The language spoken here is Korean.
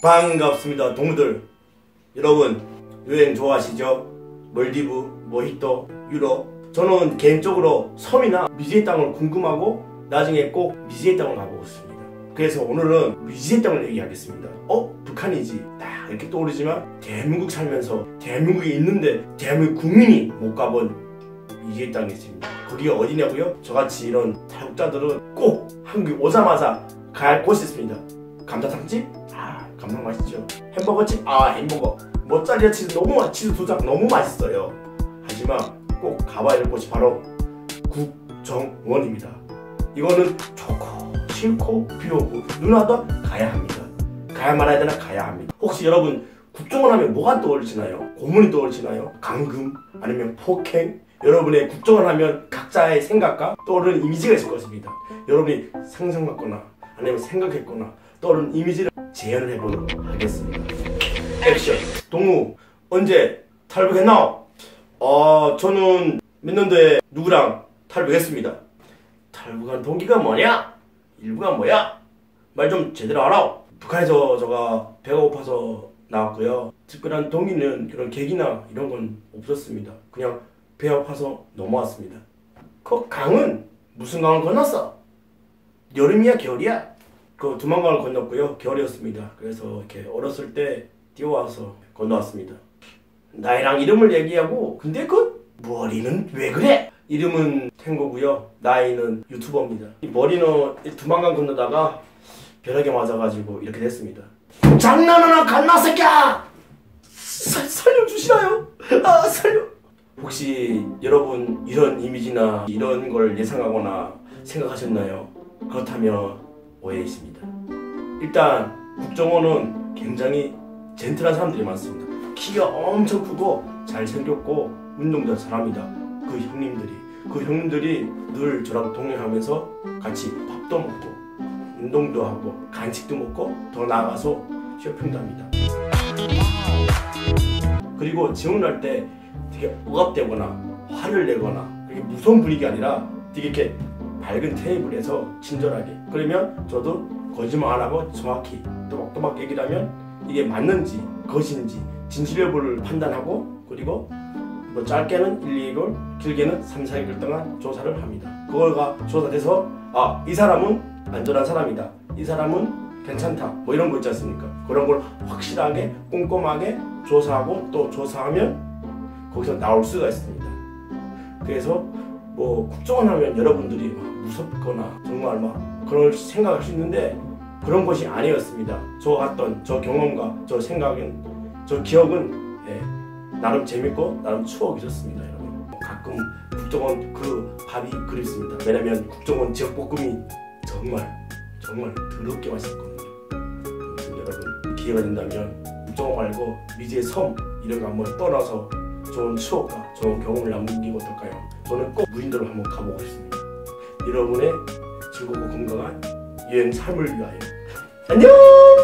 반갑습니다 동무들. 여러분 여행 좋아하시죠? 몰디브, 모히또, 유럽. 저는 개인적으로 섬이나 미지의 땅을 궁금하고 나중에 꼭 미지의 땅을 가보고 싶습니다. 그래서 오늘은 미지의 땅을 얘기하겠습니다. 북한이지 딱 이렇게 떠오르지만 대한민국 살면서 대한민국에 있는데 대한민국 국민이 못 가본 미지의 땅이 있습니다. 거기가 어디냐고요? 저같이 이런 탈북자들은 꼭 한국에 오자마자 가야 할 곳이 있습니다. 감자탕집? 감자 맛있죠. 햄버거집? 햄버거. 모짜리아 치즈 치즈 두장 너무 맛있어요. 하지만 꼭 가봐야 할 곳이 바로 국정원입니다. 이거는 좋고 싫고 필요 없고 누나도 가야 합니다. 가야 말아야 되나 가야 합니다. 혹시 여러분 국정원 하면 뭐가 떠올리시나요? 고문이 떠올리시나요? 감금? 아니면 폭행? 여러분의 국정원 하면 각자의 생각과 떠오르는 이미지가 있을 것입니다. 여러분이 상상했거나 아니면 생각했거나 떠오르는 이미지를 재현을 해보도록 하겠습니다. 액션! 동무 언제 탈북했나? 저는 몇 년도에 누구랑 탈북했습니다. 탈북한 동기가 뭐냐? 일부가 뭐야? 말 좀 제대로 알아. 북한에서 제가 배가 고파서 나왔고요. 특별한 동기는 그런 계기나 이런 건 없었습니다. 그냥 배 아파서 넘어왔습니다. 그 강은 무슨 강을 건넜어? 여름이야 겨울이야? 그 두만강을 건넜고요. 겨울이었습니다. 그래서 이렇게 어렸을 때 뛰어와서 건너왔습니다. 나이랑 이름을 얘기하고 근데 그 머리는 왜 그래? 이름은 탱고고요. 나이는 유튜버입니다. 이 머리는 두만강 건너다가 벼락에 맞아가지고 이렇게 됐습니다. 장난하나 갓나 새끼야! 살려주시나요? 살려. 혹시 여러분 이런 이미지나 이런 걸 예상하거나 생각하셨나요? 그렇다면 오해이십니다. 일단 국정원은 굉장히 젠틀한 사람들이 많습니다. 키가 엄청 크고 잘생겼고 운동도 잘합니다. 그 형님들이 늘 저랑 동행하면서 같이 밥도 먹고 운동도 하고 간식도 먹고 더 나아가서 쇼핑도 합니다. 그리고 지원할 때 되게 억압되거나 화를 내거나 그렇게 무서운 분위기가 아니라 되게 이렇게 밝은 테이블에서 친절하게. 그러면 저도 거짓말 안 하고 정확히 또박또박 얘기를 하면 이게 맞는지 것인지 진실 여부를 판단하고 그리고 뭐 짧게는 1, 2개월 길게는 3, 4개월 동안 조사를 합니다. 그거가 조사돼서 이 사람은 안전한 사람이다. 이 사람은 괜찮다. 뭐 이런 거 있지 않습니까? 그런 걸 확실하게 꼼꼼하게 조사하고 또 조사하면 거기서 나올 수가 있습니다. 그래서 뭐 국정원 하면 여러분들이 막 무섭거나 정말 막 그런 생각할 수 있는데 그런 것이 아니었습니다. 저 갔던 저 경험과 저 생각은 저 기억은 나름 재밌고 나름 추억이 있었습니다. 여러분 가끔 국정원 그 밥이 그립습니다. 왜냐면 국정원 지역볶음이 정말 더럽게 맛있거든요. 여러분 기회가 된다면 국정원 말고 미지의 섬 이런 거 한번 떠나서 좋은 추억과 좋은 경험을 남기고 어떨까요? 저는 꼭 무인도를 한번 가보고 싶습니다. 여러분의 즐겁고 건강한 여행 삶을 위하여. 안녕!